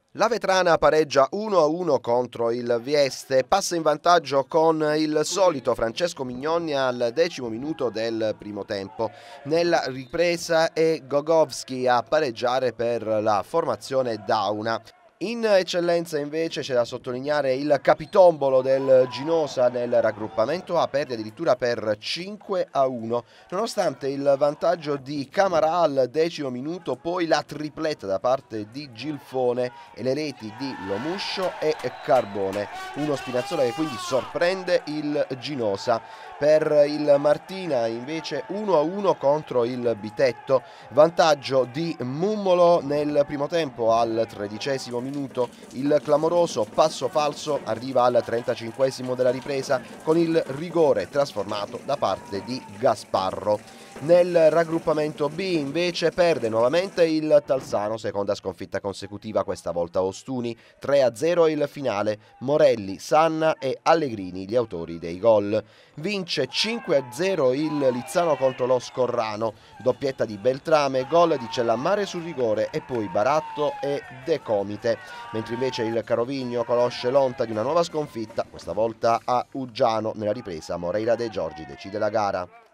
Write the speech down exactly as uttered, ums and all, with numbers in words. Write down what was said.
La Vetrana pareggia uno a uno contro il Vieste, passa in vantaggio con il solito Francesco Mignoni al decimo minuto del primo tempo. Nella ripresa è Gogovski a pareggiare per la formazione Dauna. In eccellenza invece c'è da sottolineare il capitombolo del Ginosa nel raggruppamento, a perde addirittura per cinque a uno, nonostante il vantaggio di Camarà al decimo minuto, poi la tripletta da parte di Gilfone e le reti di Lomuscio e Carbone. Uno Spinazzola che quindi sorprende il Ginosa. Per il Martina invece uno a uno contro il Bitetto, vantaggio di Mummolo nel primo tempo al tredicesimo minuto, il clamoroso passo falso arriva al trentacinquesimo della ripresa con il rigore trasformato da parte di Gasparro. Nel raggruppamento B invece perde nuovamente il Talsano, seconda sconfitta consecutiva, questa volta Ostuni, tre a zero il finale, Morelli, Sanna e Allegrini gli autori dei gol. Vince cinque a zero il Lizzano contro lo Scorrano, doppietta di Beltrame, gol di Cellammare sul rigore e poi Baratto e De Comite, mentre invece il Carovigno conosce l'onta di una nuova sconfitta, questa volta a Uggiano. Nella ripresa Moreira De Giorgi decide la gara.